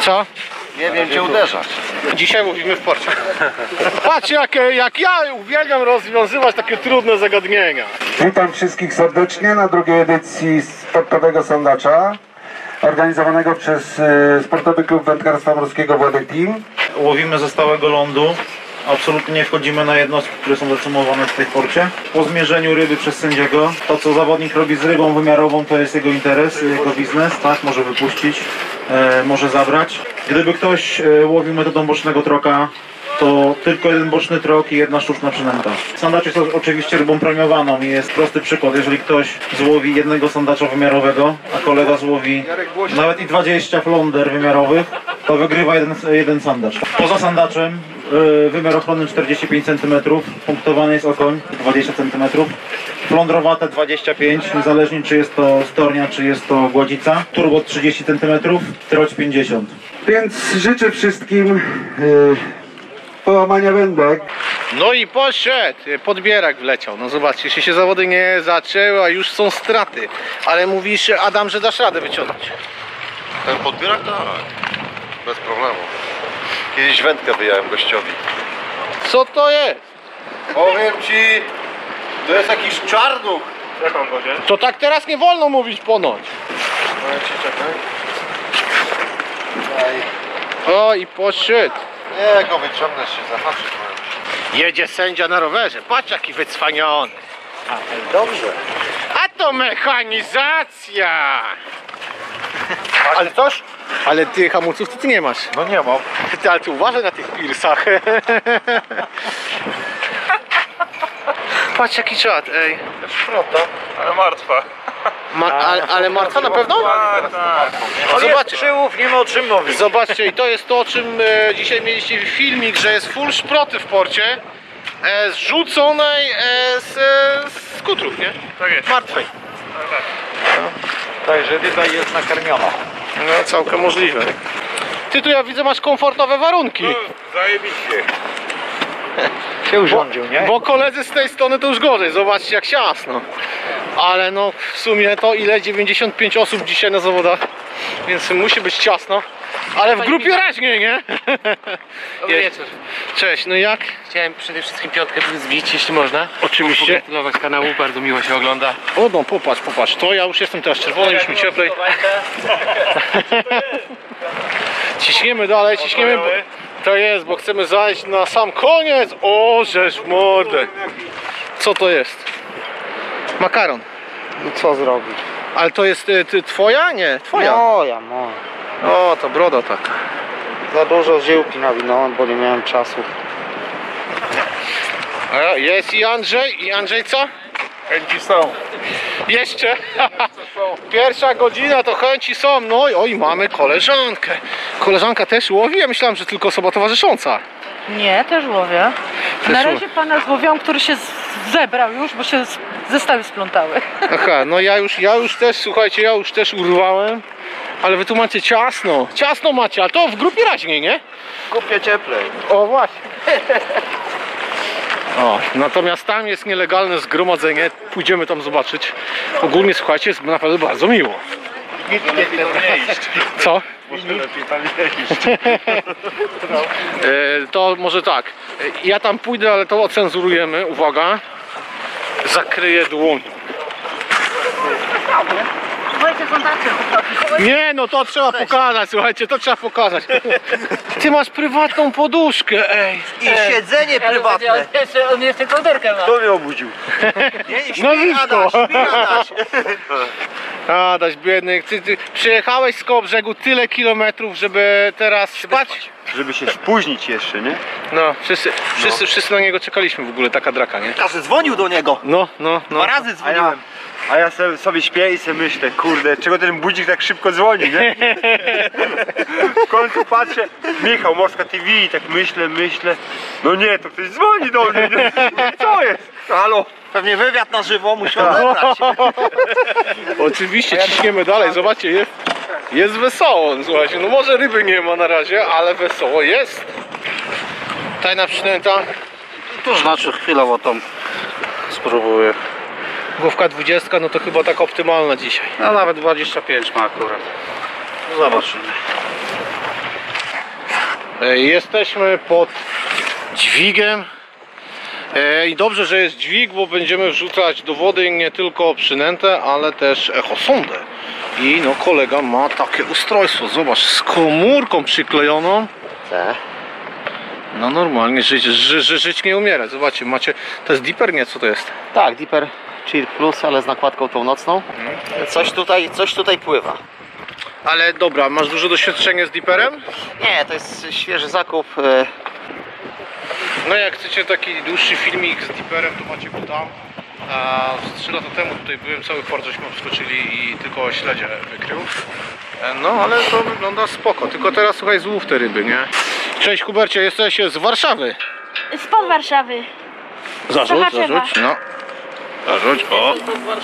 Co? Nie wiem gdzie uderzać. Dzisiaj mówimy w porcie. Patrz jak ja uwielbiam rozwiązywać takie trudne zagadnienia. Witam wszystkich serdecznie na drugiej edycji sportowego sondacza organizowanego przez Sportowy Klub Wędkarstwa Morskiego Władek Team. Łowimy ze stałego lądu. Absolutnie nie wchodzimy na jednostki, które są zacumowane w tej porcie. Po zmierzeniu ryby przez sędziego, to co zawodnik robi z rybą wymiarową, to jest jego interes, jego biznes, tak? Może wypuścić, może zabrać. Gdyby ktoś łowił metodą bocznego troka, to tylko jeden boczny trok i jedna sztuczna przynęta. Sandacz jest oczywiście rybą premiowaną i jest prosty przykład. Jeżeli ktoś złowi jednego sandacza wymiarowego, a kolega złowi nawet i 20 flonder wymiarowych, to wygrywa jeden sandacz. Poza sandaczem wymiar ochronny 45 cm, punktowany jest okoń 20 cm, flądrowate 25, niezależnie czy jest to stornia, czy jest to gładzica, turbo 30 cm, troć 50. Więc życzę wszystkim połamania wędek. No i poszedł, podbierak wleciał. No zobaczcie, jeszcze się zawody nie zaczęły, a już są straty. Ale mówisz, Adam, że dasz radę wyciągnąć. Ten podbierak? Tak. Bez problemu. Kiedyś wędkę wyjąłem gościowi. Co to jest? Powiem ci, to jest jakiś czarnuch. Jak on godzie? To tak teraz nie wolno mówić ponoć. Powiem ci, czekaj. O i poszedł. Nie, go wyciągnę się, zahaczyć powiem ci. Jedzie sędzia na rowerze. Patrz jaki wycwaniony. Dobrze. A to mechanizacja. Ale coś? Ale ty hamulców to ty nie masz. No nie mam. Ty, ale ty uważaj na tych pirsach. Patrz jaki czad, ej. Szprota. Ale martwa. Ale martwa na pewno? Zobaczcie. Przyłów, nie ma o czym mówić. Zobaczcie, i to jest to, o czym dzisiaj mieliście filmik, że jest full szproty w porcie. Zrzuconej z kutrów, nie? Tak jest. Martwej. Także ryba jest nakarmiona. No całkiem możliwe. Ty tu ja widzę masz komfortowe warunki. Zajebiście. Się urządził, nie? Bo koledzy z tej strony to już gorzej, zobaczcie jak ciasno. Ale no w sumie to ile? 95 osób dzisiaj na zawodach, więc musi być ciasno. Ale w grupie raźniej, nie? Dobry wieczór. Cześć, no jak? Chciałem przede wszystkim piątkę zbić, jeśli można. Oczywiście. Pogratulować kanału, bardzo miło się ogląda. O no popatrz, to ja już jestem teraz czerwony, już mi cieplej. Ciśniemy dalej, ciśniemy. To jest, bo chcemy zajść na sam koniec. O, żeż w mordę. Co to jest? Makaron. No co zrobić? Ale to jest twoja? Nie, twoja. Moja. O, to broda taka. Za dużo żyłki nawinąłem, bo nie miałem czasu. Jest i Andrzej. I Andrzej co? Chęci są. Jeszcze. Pierwsza godzina to chęci są. No i oj, mamy koleżankę. Koleżanka też łowi? Ja myślałem, że tylko osoba towarzysząca. Nie, też łowię. Na razie pana złowiłam, który się zebrał już, bo się zestawy splątały. Aha, no ja już też, słuchajcie, ja już też urwałem. Ale wy tu macie ciasno. Ciasno macie, ale to w grupie raźniej, nie? Kupię cieplej. O właśnie. O, natomiast tam jest nielegalne zgromadzenie. Pójdziemy tam zobaczyć. Ogólnie słuchajcie, jest naprawdę bardzo miło. Co? To może tak. Ja tam pójdę, ale to ocenzurujemy. Uwaga. Zakryję dłonią. Nie, no to trzeba pokazać, słuchajcie, to trzeba pokazać. Ty masz prywatną poduszkę, ej. I siedzenie prywatne. On jeszcze kołderkę ma. Kto mnie obudził? No Adaś, Adaś. Adaś, biedny, ty przyjechałeś z koło brzegu tyle kilometrów, żeby teraz spać? Żeby się spóźnić jeszcze, nie? No, wszyscy na niego czekaliśmy w ogóle, taka draka, nie? Każdy dzwonił do niego. No. Dwa razy dzwoniłem. A ja sobie śpię i sobie myślę, kurde, czego ten budzik tak szybko dzwoni, nie? W końcu patrzę, Michał, Morska TV i tak myślę. No nie, to ktoś dzwoni do mnie, nie? Co jest? Halo? Pewnie wywiad na żywo musi odebrać. Oczywiście, ciśniemy dalej, zobaczcie, jest wesoło, słuchajcie, no może ryby nie ma na razie, ale wesoło jest. Tajna przynęta. To znaczy chwilowo tam spróbuję. Główka 20, no to chyba tak optymalna dzisiaj. No nawet 25 ma akurat. Zobaczymy. Jesteśmy pod dźwigiem. I dobrze, że jest dźwig, bo będziemy wrzucać do wody nie tylko przynętę, ale też echosondę. I no kolega ma takie ustrojstwo, zobacz, z komórką przyklejoną. No normalnie żyć nie umierać. Zobaczcie, macie, to jest Dipper, nie? Co to jest? Tak, Dipper Chill Plus, ale z nakładką tą nocną. Coś tutaj pływa. Ale dobra, masz duże doświadczenie z Dipperem? Nie, to jest świeży zakup. No jak chcecie taki dłuższy filmik z Dipperem, to macie go tam. A 3 lata temu tutaj byłem, cały port żeśmy wskoczyli i tylko śledzie wykrył. No ale to wygląda spoko, tylko teraz słuchaj, złów te ryby, nie? Cześć Hubercie, jesteś z Warszawy. Spod Warszawy. Zarzuć, Sochaczewa. no. Zarzuć, o.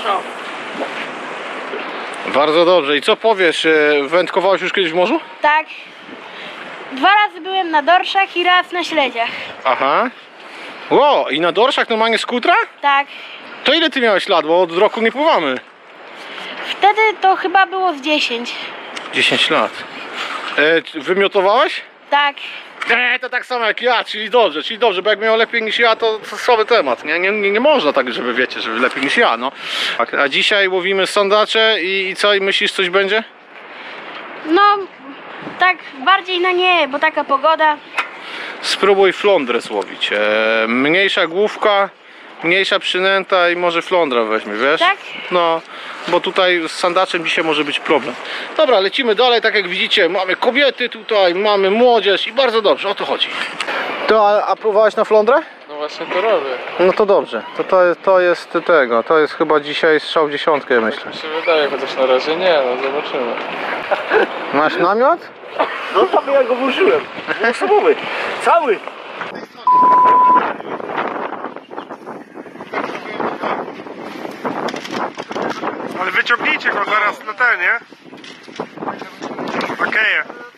Bardzo dobrze. I co powiesz, wędkowałeś już kiedyś w morzu? Tak. 2 razy byłem na dorszach i raz na śledziach. Aha. Ło, i na dorszach normalnie z kutra? Tak. To ile ty miałeś lat, bo od roku nie pływamy? Wtedy to chyba było z 10. 10 lat. Wymiotowałeś? Tak. To tak samo jak ja, czyli dobrze, bo jak miał lepiej niż ja, to słaby temat. Nie można tak, żeby wiecie, żeby lepiej niż ja, no. A dzisiaj łowimy sandacze i co, i myślisz, coś będzie? No, tak bardziej na nie, bo taka pogoda. Spróbuj flądrę złowić. Mniejsza główka, mniejsza przynęta i może flądra weźmie, wiesz? Tak? No, bo tutaj z sandaczem dzisiaj może być problem. Dobra, lecimy dalej, tak jak widzicie, mamy kobiety tutaj, mamy młodzież i bardzo dobrze, o to chodzi. To, a próbowałeś na flądrę? No właśnie to robię. No to dobrze, to jest chyba dzisiaj strzał w dziesiątkę, myślę. Mi się wydaje, chociaż na razie nie, no zobaczymy. Masz namiot? No tam ja go włożyłem. Osobowy. Cały. Ale wyciągnijcie go zaraz na ten, nie? Okej.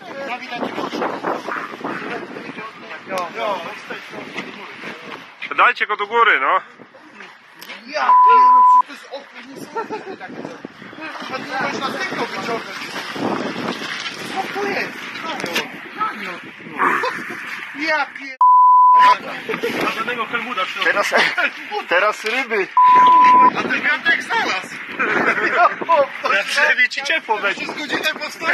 Dajcie go do góry, no. Teraz ryby. A ten wiatek znalazł. Na drzewie ci ciepło będzie. Przez godzinę postoi.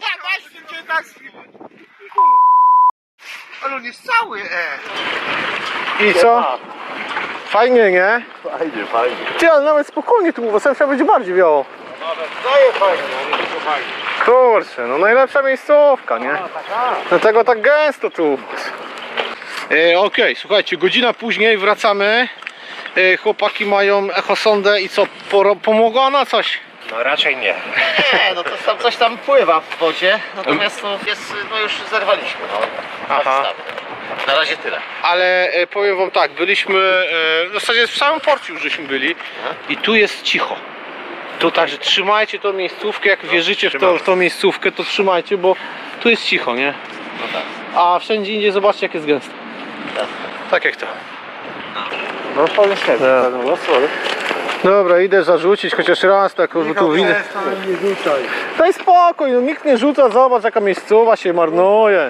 Ale on jest cały, I co? Fajnie, nie? Fajnie. Ty, ale nawet spokojnie tu mówię, sam się będzie bardziej wiało. Daje fajnie, ale nie to fajnie. Kurczę, no najlepsza miejscówka, nie? Dlatego tak gęsto tu. Okej, słuchajcie, godzina później wracamy. Chłopaki mają echosondę i co, pomogła ona coś? No raczej nie. Nie, no to tam coś tam pływa w wodzie. Natomiast to jest, no już zerwaliśmy. No. Aha. Na razie tyle. Ale powiem wam tak, byliśmy, w zasadzie w samym porcie już żeśmy byli i tu jest cicho. To także trzymajcie tą miejscówkę, jak wierzycie w tą miejscówkę, to trzymajcie, bo tu jest cicho, nie? No tak. A wszędzie indziej zobaczcie, jak jest gęsto. Tak jak to. No fajnie się. Dobra, idę zarzucić chociaż raz, tak tu widzę. Daj spokój, no nikt nie rzuca, zobacz jaka miejscowa się marnuje.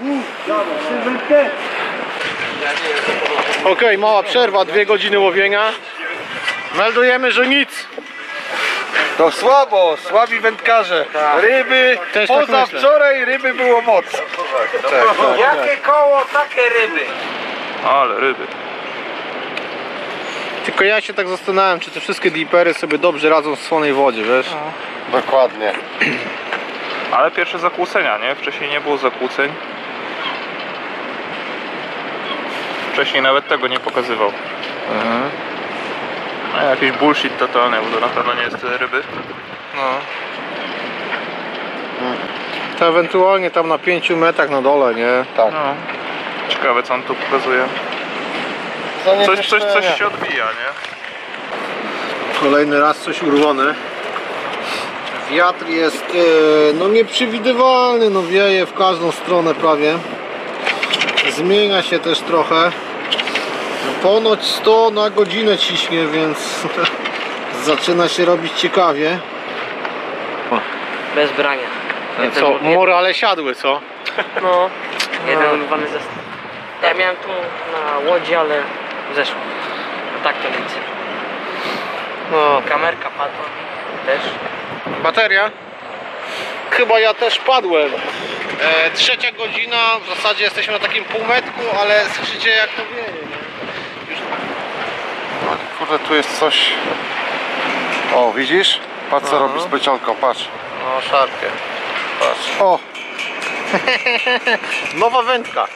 Okej, mała przerwa, 2 godziny łowienia. Meldujemy, że nic. To słabo, słabi wędkarze. Ryby, Też tak poza myślę. wczoraj ryby było mocno. Jakie koło, takie ryby. Ale ryby. Tylko ja się tak zastanawiam, czy te wszystkie dipery sobie dobrze radzą w słonej wodzie, wiesz? Dokładnie. Ale pierwsze zakłócenia, nie? Wcześniej nie było zakłóceń. Wcześniej nawet tego nie pokazywał. A jakiś bullshit totalny, bo to na pewno nie jest tyle ryby. No. To ewentualnie tam na 5 metrach na dole, nie? Tak. No. Ciekawe co on tu pokazuje. Coś się odbija, nie? Kolejny raz coś urwane. Wiatr jest no nieprzewidywalny, no wieje w każdą stronę prawie. Zmienia się też trochę. Ponoć 100 na godzinę ciśnie, więc zaczyna się robić ciekawie. Bez brania. Co, morale siadły, co? No. Jeden urwany zestaw. Ja miałem tu na łodzi, ale zeszło. No tak to nic. No. Kamerka padła też. Bateria? Chyba ja też padłem. Trzecia godzina, w zasadzie jesteśmy na takim półmetku, ale słyszycie jak to wieje, nie? Już... Kurde, tu jest coś... O, widzisz? Patrz co robi z plecionką, patrz. No, szarpie. Patrz. O! Nowa wędka.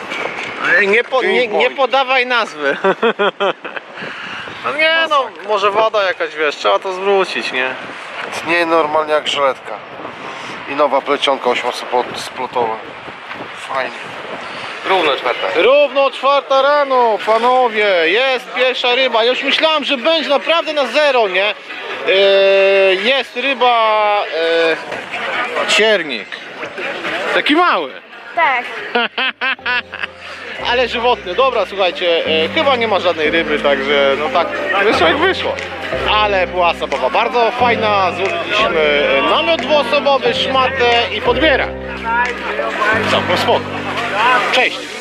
Nie podawaj nazwy. No nie no, może woda jakaś, wiesz, trzeba to zwrócić, nie? Nie, normalnie jak żyletka. I nowa plecionka 8-splotowa. Fajnie. Równo 4. Równo 4 rano, panowie, jest pierwsza ryba. Ja już myślałem, że będzie naprawdę na zero, nie? Jest ryba ciernik. Taki mały. Tak. Ale żywotny. Dobra, słuchajcie, chyba nie ma żadnej ryby, także no tak wyszło jak wyszło. Ale była zabawa bardzo fajna. Złożyliśmy namiot dwuosobowy, szmatę i podbierak. Całkiem spoko. Cześć.